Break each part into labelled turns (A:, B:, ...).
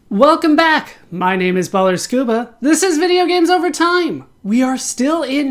A: Welcome back! My name is ballerscuba. This is Video Games Over Time. We are still in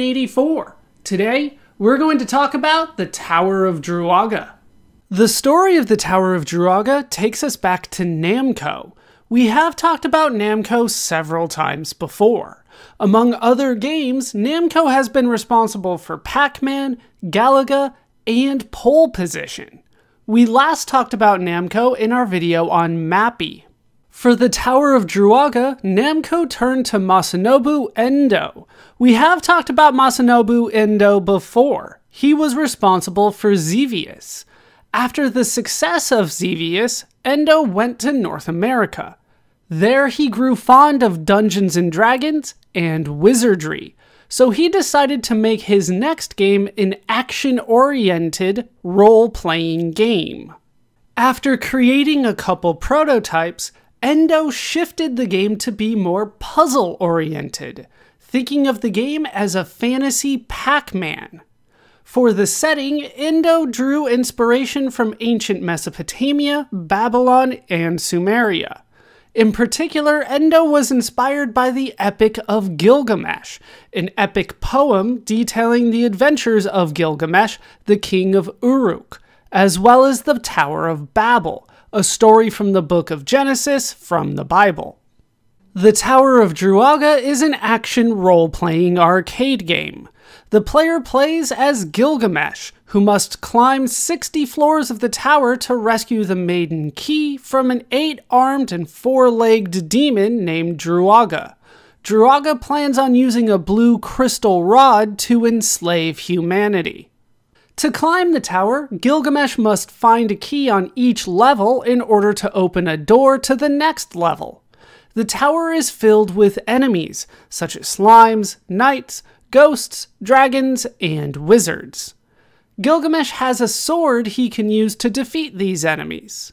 A: 1984. Today, we're going to talk about the Tower of Druaga. The story of the Tower of Druaga takes us back to Namco. We have talked about Namco several times before. Among other games, Namco has been responsible for Pac-Man, Galaga, and Pole Position. We last talked about Namco in our video on Mappy. For the Tower of Druaga, Namco turned to Masanobu Endo. We have talked about Masanobu Endo before. He was responsible for Xevious. After the success of Xevious, Endo went to North America. There he grew fond of Dungeons & Dragons and wizardry, so he decided to make his next game an action-oriented role-playing game. After creating a couple prototypes, Endo shifted the game to be more puzzle-oriented, thinking of the game as a fantasy Pac-Man. For the setting, Endo drew inspiration from ancient Mesopotamia, Babylon, and Sumeria. In particular, Endo was inspired by the Epic of Gilgamesh, an epic poem detailing the adventures of Gilgamesh, the king of Uruk, as well as the Tower of Babel, a story from the book of Genesis from the Bible. The Tower of Druaga is an action role-playing arcade game. The player plays as Gilgamesh, who must climb 60 floors of the tower to rescue the maiden key from an 8-armed and 4-legged demon named Druaga. Druaga plans on using a blue crystal rod to enslave humanity. To climb the tower, Gilgamesh must find a key on each level in order to open a door to the next level. The tower is filled with enemies, such as slimes, knights, ghosts, dragons, and wizards. Gilgamesh has a sword he can use to defeat these enemies.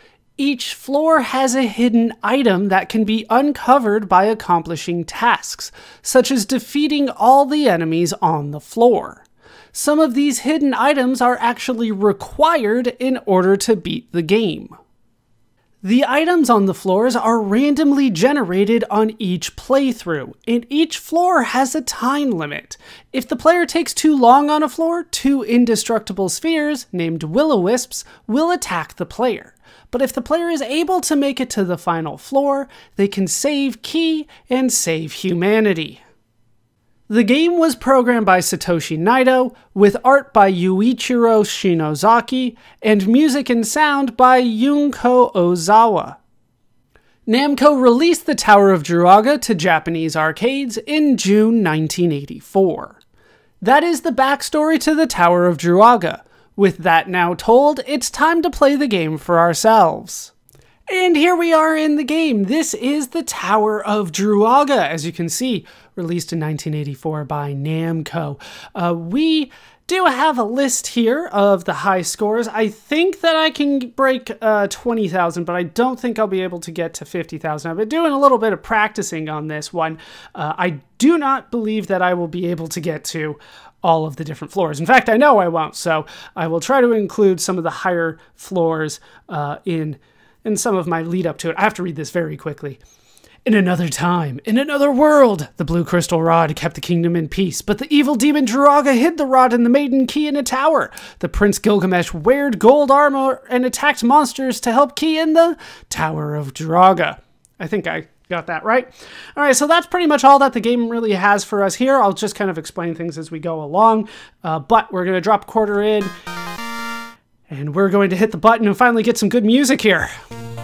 A: Each floor has a hidden item that can be uncovered by accomplishing tasks, such as defeating all the enemies on the floor. Some of these hidden items are actually required in order to beat the game. The items on the floors are randomly generated on each playthrough, and each floor has a time limit. If the player takes too long on a floor, 2 indestructible spheres, named will-o-wisps, will attack the player. But if the player is able to make it to the final floor, they can save key and save humanity. The game was programmed by Satoshi Naito, with art by Yuichiro Shinozaki, and music and sound by Junko Ozawa. Namco released the Tower of Druaga to Japanese arcades in June 1984. That is the backstory to the Tower of Druaga. With that now told, it's time to play the game for ourselves. And here we are in the game. This is the Tower of Druaga, as you can see, released in 1984 by Namco. We do have a list here of the high scores. I think that I can break 20,000, but I don't think I'll be able to get to 50,000. I've been doing a little bit of practicing on this one. I do not believe that I will be able to get to all of the different floors. In fact, I know I won't, so I will try to include some of the higher floors in some of my lead up to it. I have to read this very quickly. In another time, in another world, the blue crystal rod kept the kingdom in peace, but the evil demon Druaga hid the rod and the maiden key in a tower. The prince Gilgamesh wore gold armor and attacked monsters to help key in the Tower of Druaga. I think I got that right. All right, so that's pretty much all that the game really has for us here. I'll just kind of explain things as we go along, but we're going to drop a quarter in, and we're going to hit the button and finally get some good music here.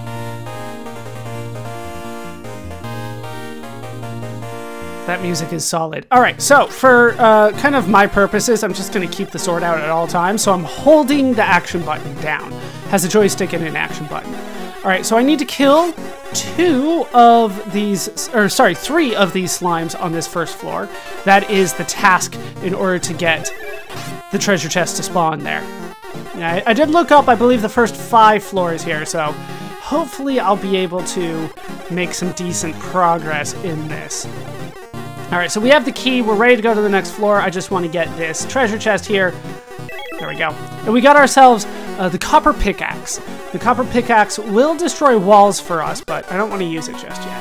A: That music is solid. All right, so for kind of my purposes, I'm just going to keep the sword out at all times. So I'm holding the action button down. Has a joystick and an action button. All right, so I need to kill 3 of these slimes on this first floor. That is the task in order to get the treasure chest to spawn there. Yeah, I did look up, I believe, the first 5 floors here, so hopefully I'll be able to make some decent progress in this. All right, so we have the key. We're ready to go to the next floor. I just want to get this treasure chest here. There we go. And we got ourselves The copper pickaxe. The copper pickaxe will destroy walls for us, but I don't want to use it just yet.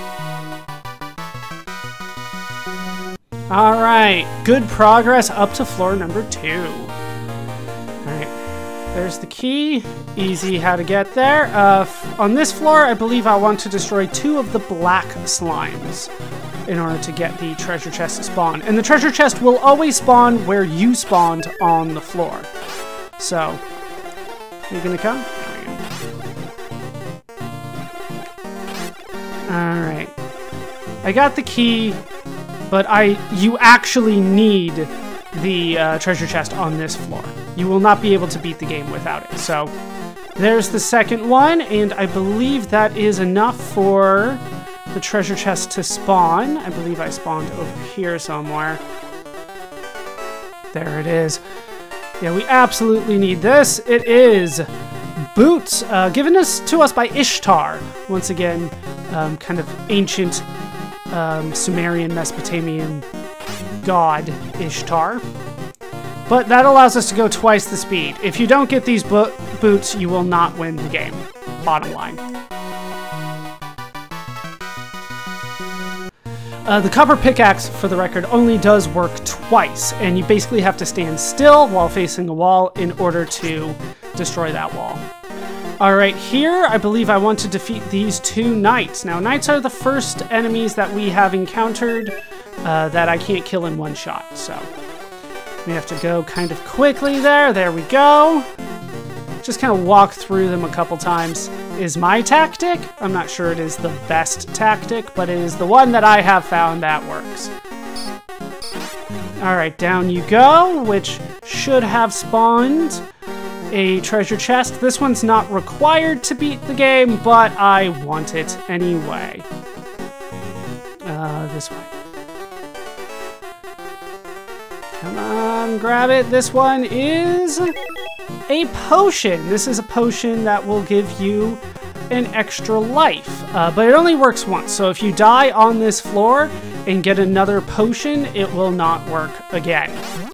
A: Alright, good progress up to floor number 2. Alright, there's the key. Easy how to get there. On this floor, I believe I want to destroy 2 of the black slimes in order to get the treasure chest to spawn. And the treasure chest will always spawn where you spawned on the floor. So, you gonna come? Alright. I got the key, but you actually need the treasure chest on this floor. You will not be able to beat the game without it. So, there's the second one, and I believe that is enough for the treasure chest to spawn. I believe I spawned over here somewhere. There it is. Yeah, we absolutely need this. It is boots, given to us by Ishtar. Once again, kind of ancient Sumerian Mesopotamian god Ishtar. But that allows us to go twice the speed. If you don't get these boots, you will not win the game. Bottom line. The copper pickaxe, for the record, only does work twice, and you basically have to stand still while facing a wall in order to destroy that wall. Alright, here I believe I want to defeat these 2 knights. Now, knights are the first enemies that we have encountered that I can't kill in one shot, so we have to go kind of quickly there. There we go. Just kind of walk through them a couple times is my tactic. I'm not sure it is the best tactic, but it is the one that I have found that works. Alright, down you go, which should have spawned a treasure chest. This one's not required to beat the game, but I want it anyway. This way. Come on, grab it. This one is a potion. This is a potion that will give you an extra life, but it only works once. So if you die on this floor and get another potion, it will not work again.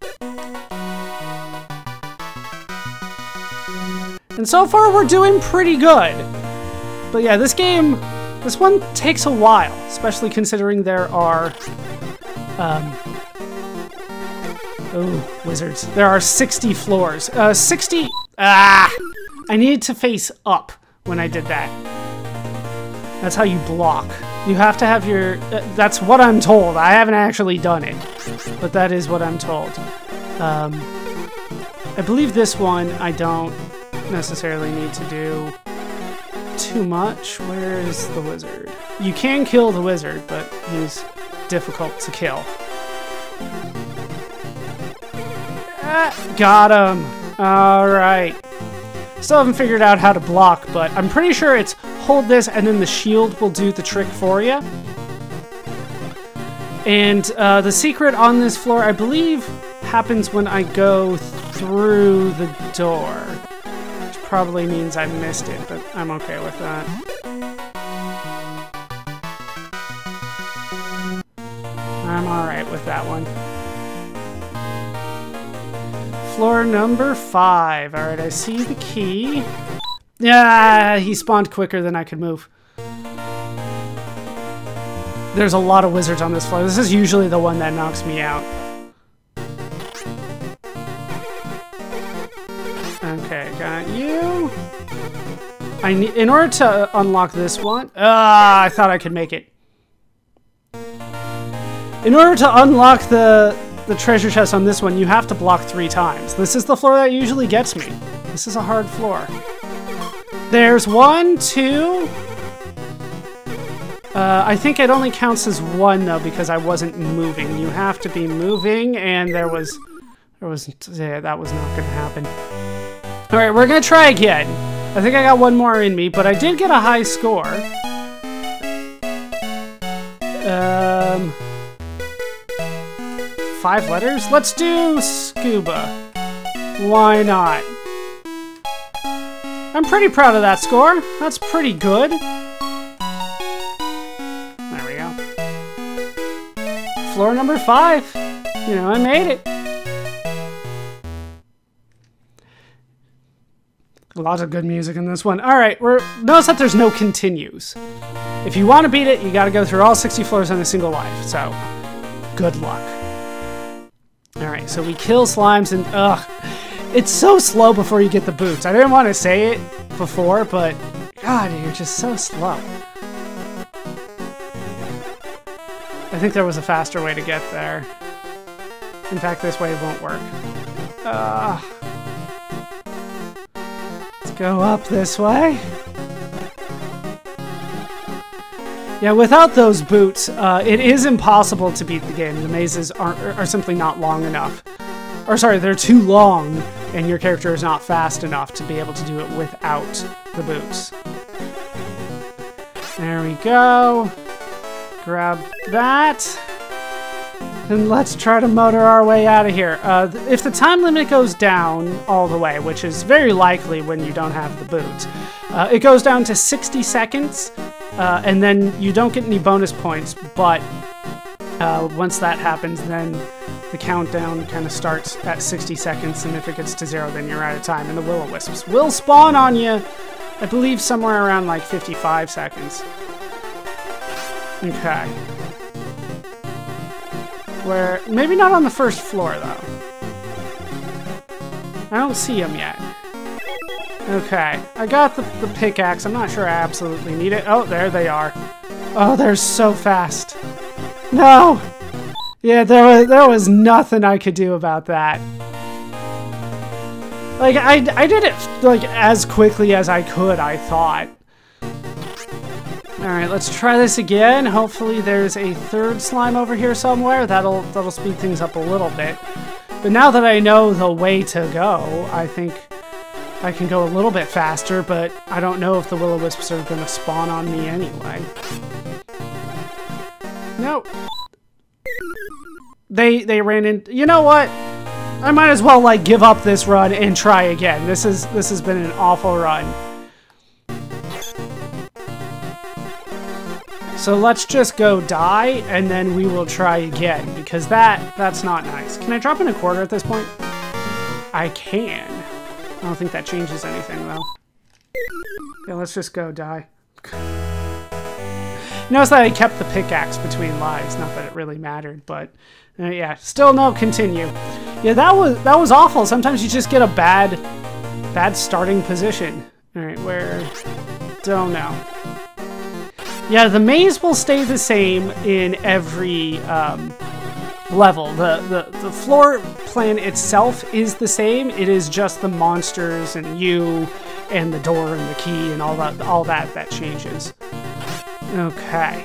A: And so far we're doing pretty good. But yeah, this one takes a while, especially considering there are wizards. There are 60 floors. 60... I needed to face up when I did that. That's how you block. You have to have your... that's what I'm told. I haven't actually done it. But that is what I'm told. I believe this one I don't necessarily need to do too much. Where is the wizard? You can kill the wizard, but he's difficult to kill. Got him. Alright. Still haven't figured out how to block, but I'm pretty sure it's hold this and then the shield will do the trick for you. And the secret on this floor, I believe, happens when I go through the door. Which probably means I missed it, but I'm okay with that. I'm alright with that one. Floor number 5. Alright, I see the key. Yeah, he spawned quicker than I could move. There's a lot of wizards on this floor. This is usually the one that knocks me out. Okay, got you. In order to unlock this one... I thought I could make it. In order to unlock the treasure chest on this one, you have to block 3 times. This is the floor that usually gets me. This is a hard floor. There's 1, 2... I think it only counts as 1 though because I wasn't moving. You have to be moving, and yeah, that was not gonna happen. Alright, we're gonna try again. I think I got 1 more in me, but I did get a high score. 5 letters? Let's do scuba. Why not? I'm pretty proud of that score. That's pretty good. There we go. Floor number 5. You know, I made it. Lots of good music in this one. All right, notice that there's no continues. If you want to beat it, you got to go through all 60 floors on a single life. So, good luck. All right, so we kill slimes and it's so slow before you get the boots. I didn't want to say it before, but God, you're just so slow. I think there was a faster way to get there. In fact, this way won't work. Let's go up this way. Yeah, without those boots, it is impossible to beat the game. The mazes are simply not long enough. Or sorry, they're too long, and your character is not fast enough to be able to do it without the boots. There we go. Grab that. And let's try to motor our way out of here. If the time limit goes down all the way, which is very likely when you don't have the boots, it goes down to 60 seconds, and then you don't get any bonus points, but once that happens, then the countdown kind of starts at 60 seconds, and if it gets to 0, then you're out of time, and the will-o-wisps will spawn on you, I believe somewhere around like 55 seconds. Okay. Maybe not on the first floor, though. I don't see them yet. Okay, I got the pickaxe. I'm not sure I absolutely need it. Oh, there they are. Oh, they're so fast. No! Yeah, there was nothing I could do about that. Like, I did it, like, as quickly as I could, I thought. Alright, let's try this again. Hopefully there's a third slime over here somewhere. That'll speed things up a little bit. But now that I know the way to go, I think I can go a little bit faster, but I don't know if the will-o-wisps are gonna spawn on me anyway. Nope. They ran in. You know what? I might as well, like, give up this run and try again. This has been an awful run. So let's just go die, and then we will try again, because that's not nice. Can I drop in a quarter at this point? I can. I don't think that changes anything, though. Okay, let's just go die. Notice that I kept the pickaxe between lives. Not that it really mattered, but yeah, still no continue. Yeah, that was awful. Sometimes you just get a bad starting position. All right, where? Don't know. Yeah, the maze will stay the same in every level. The floor plan itself is the same. It is just the monsters and you and the door and the key and all that changes. Okay.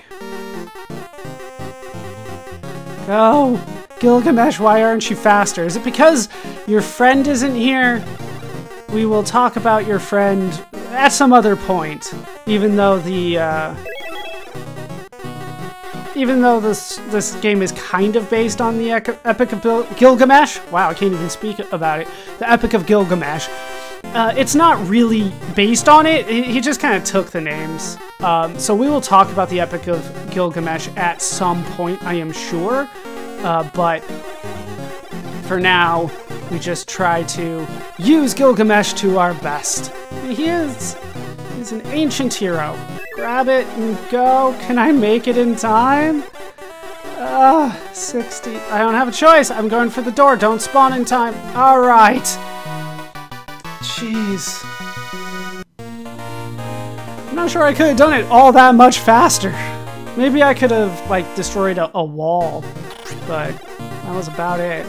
A: Go! Gilgamesh, why aren't you faster? Is it because your friend isn't here? We will talk about your friend at some other point, even though this game is kind of based on the Epic of Gilgamesh. Wow, I can't even speak about it. The Epic of Gilgamesh. It's not really based on it. He just kind of took the names. So we will talk about the Epic of Gilgamesh at some point, I am sure. But for now, we just try to use Gilgamesh to our best. He's an ancient hero. Grab it and go. Can I make it in time? 60. I don't have a choice. I'm going for the door. Don't spawn in time. All right. Jeez. I'm not sure I could have done it all that much faster. Maybe I could have, like, destroyed a wall, but that was about it.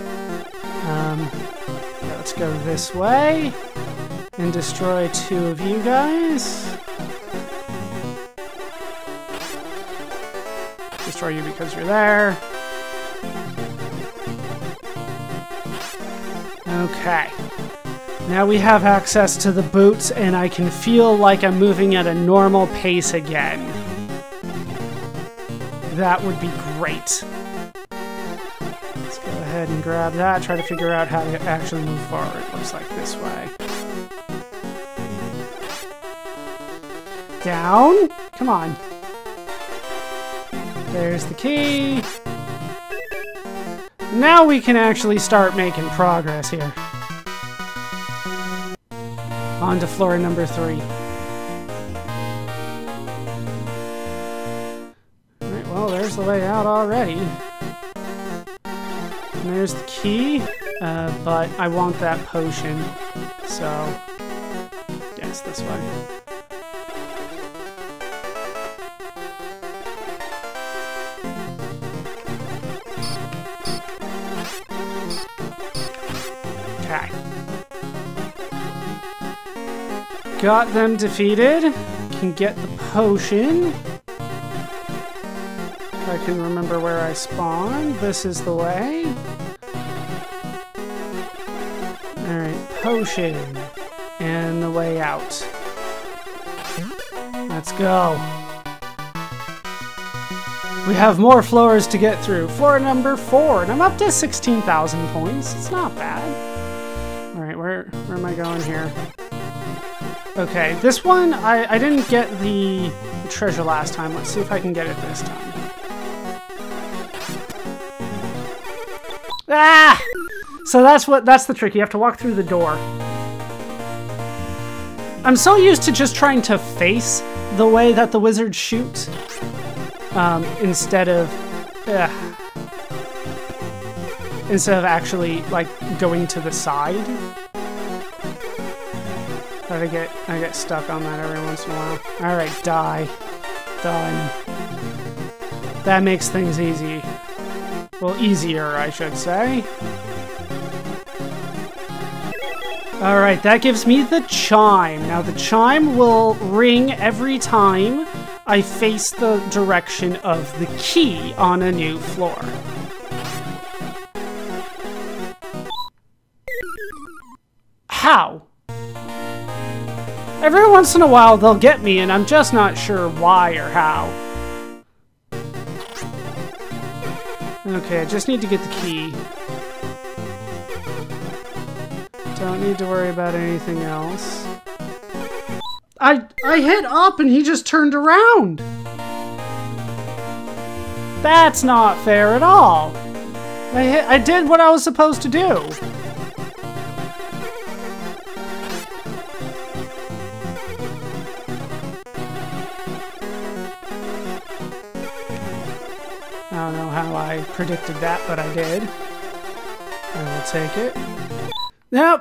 A: Let's go this way and destroy 2 of you guys. Destroy you because you're there. Okay. Now we have access to the boots, and I can feel like I'm moving at a normal pace again. That would be great. Let's go ahead and grab that, try to figure out how to actually move forward. Looks like this way. Down? Come on. There's the key. Now we can actually start making progress here. On to floor number 3. Alright, well, there's the way out already. And there's the key, but I want that potion, so yes, this way. Okay. Got them defeated. Can get the potion. If I can remember where I spawned. This is the way. Alright, potion. And the way out. Let's go. We have more floors to get through. Floor number 4. And I'm up to 16,000 points. It's not bad. Alright, where am I going here? Okay, this one, I didn't get the treasure last time. Let's see if I can get it this time. Ah! So that's the trick. You have to walk through the door. I'm so used to just trying to face the way that the wizards shoot, instead of actually like going to the side. But I get stuck on that every once in a while. All right, die. Done. That makes things easy. Well, easier, I should say. Alright, that gives me the chime. Now, the chime will ring every time I face the direction of the key on a new floor. How? Every once in a while, they'll get me, and I'm just not sure why or how. Okay, I just need to get the key. Don't need to worry about anything else. I hit up and he just turned around. That's not fair at all. I did what I was supposed to do. I don't know how I predicted that, but I did. I will take it. Nope.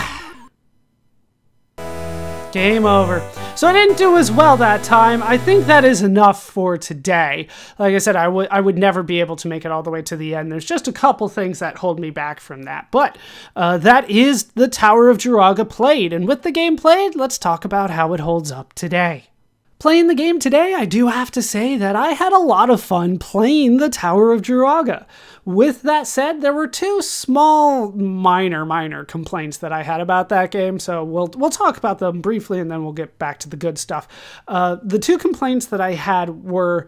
A: Game over. So I didn't do as well that time. I think that is enough for today. Like I said, I would never be able to make it all the way to the end. There's just a couple things that hold me back from that. But that is the Tower of Druaga played. And with the game played, let's talk about how it holds up today. Playing the game today, I do have to say that I had a lot of fun playing the Tower of Druaga. With that said, there were two small, minor complaints that I had about that game, so we'll talk about them briefly and then we'll get back to the good stuff. The two complaints that I had were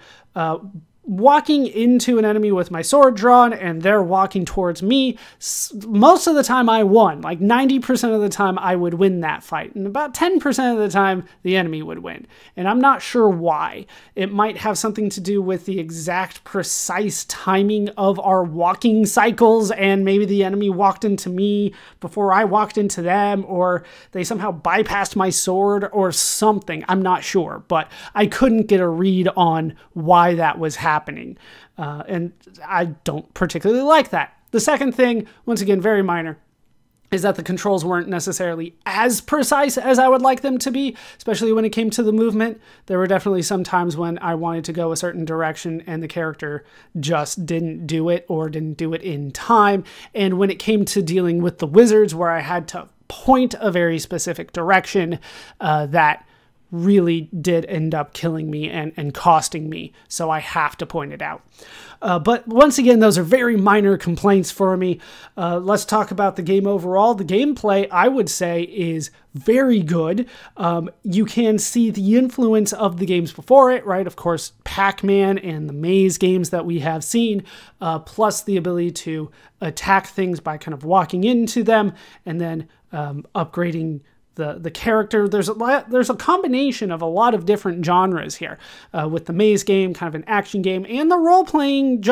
A: walking into an enemy with my sword drawn and they're walking towards me. Most of the time I won. Like 90% of the time I would win that fight. And about 10% of the time the enemy would win. And I'm not sure why. It might have something to do with the exact precise timing of our walking cycles, and maybe the enemy walked into me before I walked into them, or they somehow bypassed my sword or something. I'm not sure, but I couldn't get a read on why that was happening. And I don't particularly like that. The second thing, once again, very minor, is that the controls weren't necessarily as precise as I would like them to be, especially when it came to the movement. There were definitely some times when I wanted to go a certain direction and the character just didn't do it or didn't do it in time. And when it came to dealing with the wizards, where I had to point a very specific direction, that really did end up killing me and costing me, so I have to point it out. But once again, those are very minor complaints for me. Let's talk about the game overall. The gameplay, I would say, is very good. You can see the influence of the games before it, right? Of course, Pac-Man and the maze games that we have seen, plus the ability to attack things by kind of walking into them and then upgrading the character. There's a combination of a lot of different genres here, with the maze game, kind of an action game, and the role-playing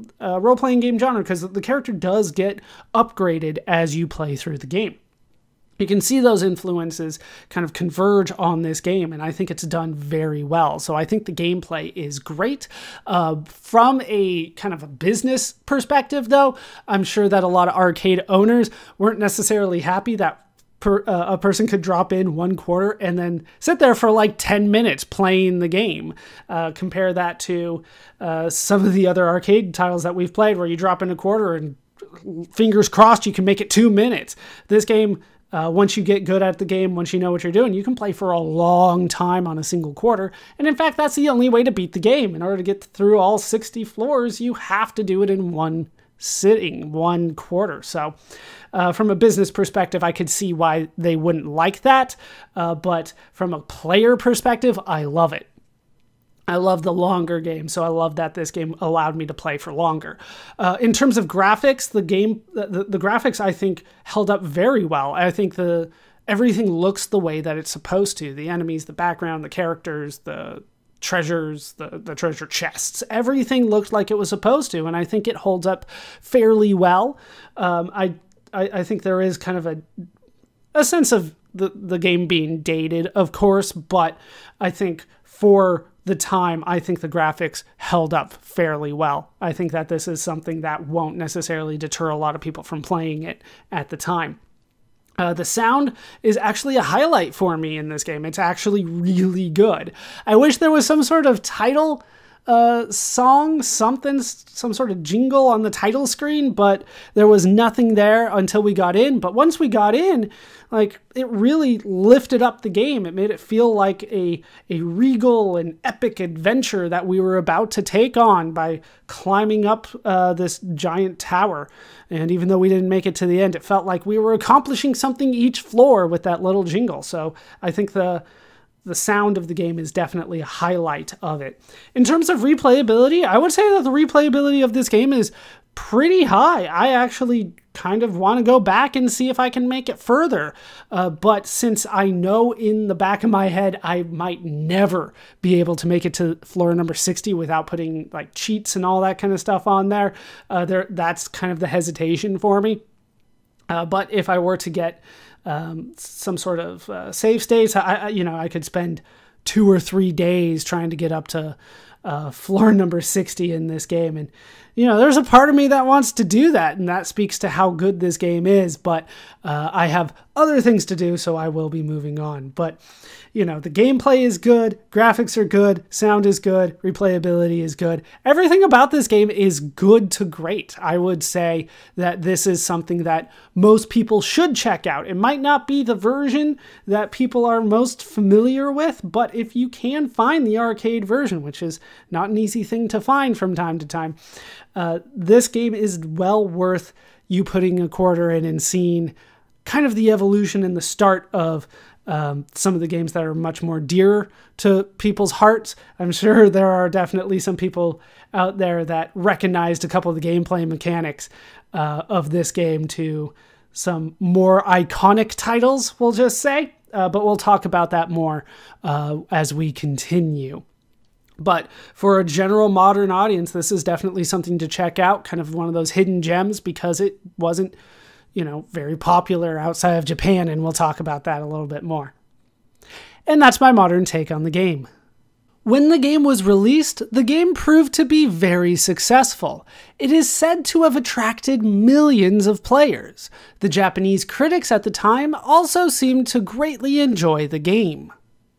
A: game genre, because the character does get upgraded as you play through the game. You can see those influences kind of converge on this game, and I think it's done very well. So I think the gameplay is great. From a kind of a business perspective, though, I'm sure that a lot of arcade owners weren't necessarily happy that a person could drop in 1/4 and then sit there for like 10 minutes playing the game. Compare that to some of the other arcade titles that we've played where you drop in 1/4 and fingers crossed you can make it 2 minutes. This game, once you get good at the game, once you know what you're doing, you can play for a long time on a single 1/4. And in fact, that's the only way to beat the game. In order to get through all 60 floors, you have to do it in one sitting, 1/4. So from a business perspective, I could see why they wouldn't like that. But from a player perspective, I love it. I love the longer game, so I love that this game allowed me to play for longer. In terms of graphics, the graphics I think held up very well. I think everything looks the way that it's supposed to. The enemies, the background, the characters, the treasures, the treasure chests, everything looked like it was supposed to, and I think it holds up fairly well. I think there is kind of a sense of the game being dated, of course, but I think for the time, I think the graphics held up fairly well. I think that this is something that won't necessarily deter a lot of people from playing it at the time. The sound is actually a highlight for me in this game. It's actually really good. I wish there was some sort of title song, some sort of jingle on the title screen, but there was nothing there until we got in. But once we got in, like, it really lifted up the game. It made it feel like a regal and epic adventure that we were about to take on by climbing up this giant tower. And even though we didn't make it to the end, it felt like we were accomplishing something each floor with that little jingle. So I think the sound of the game is definitely a highlight of it. In terms of replayability, I would say that the replayability of this game is pretty high. I actually kind of want to go back and see if I can make it further. But since I know in the back of my head I might never be able to make it to floor number 60 without putting like cheats and all that kind of stuff on there, that's kind of the hesitation for me. But if I were to get some sort of save states, I could spend 2 or 3 days trying to get up to floor number 60 in this game. And, there's a part of me that wants to do that, and that speaks to how good this game is. But I have other things to do, so I will be moving on. But, the gameplay is good, graphics are good, sound is good, replayability is good. Everything about this game is good to great. I would say that this is something that most people should check out. It might not be the version that people are most familiar with, but if you can find the arcade version, which is not an easy thing to find from time to time, this game is well worth you putting a 1/4 in and seeing kind of the evolution and the start of some of the games that are much more dear to people's hearts. I'm sure there are definitely some people out there that recognized a couple of the gameplay mechanics of this game to some more iconic titles, we'll just say. But we'll talk about that more as we continue. But for a general modern audience, this is definitely something to check out, kind of one of those hidden gems, because it wasn't very popular outside of Japan, and we'll talk about that a little bit more. And that's my modern take on the game. When the game was released, the game proved to be very successful. It is said to have attracted millions of players. The Japanese critics at the time also seemed to greatly enjoy the game.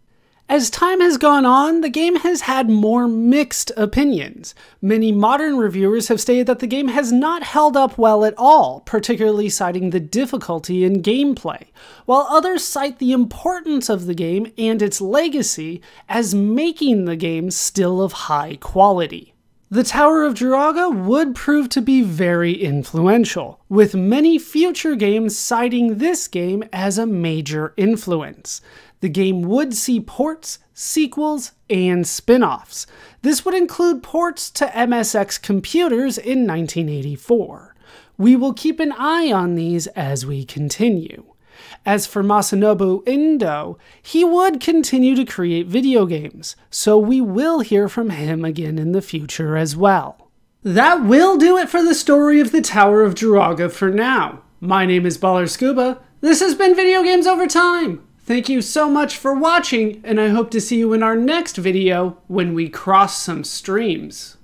A: As time has gone on, the game has had more mixed opinions. Many modern reviewers have stated that the game has not held up well at all, particularly citing the difficulty in gameplay, while others cite the importance of the game and its legacy as making the game still of high quality. The Tower of Druaga would prove to be very influential, with many future games citing this game as a major influence. The game would see ports, sequels, and spin-offs. This would include ports to MSX computers in 1984. We will keep an eye on these as we continue. As for Masanobu Endo, he would continue to create video games, so we will hear from him again in the future as well. That will do it for the story of the Tower of Druaga for now. My name is ballerscuba. This has been Video Games Over Time. Thank you so much for watching, and I hope to see you in our next video when we cross some streams.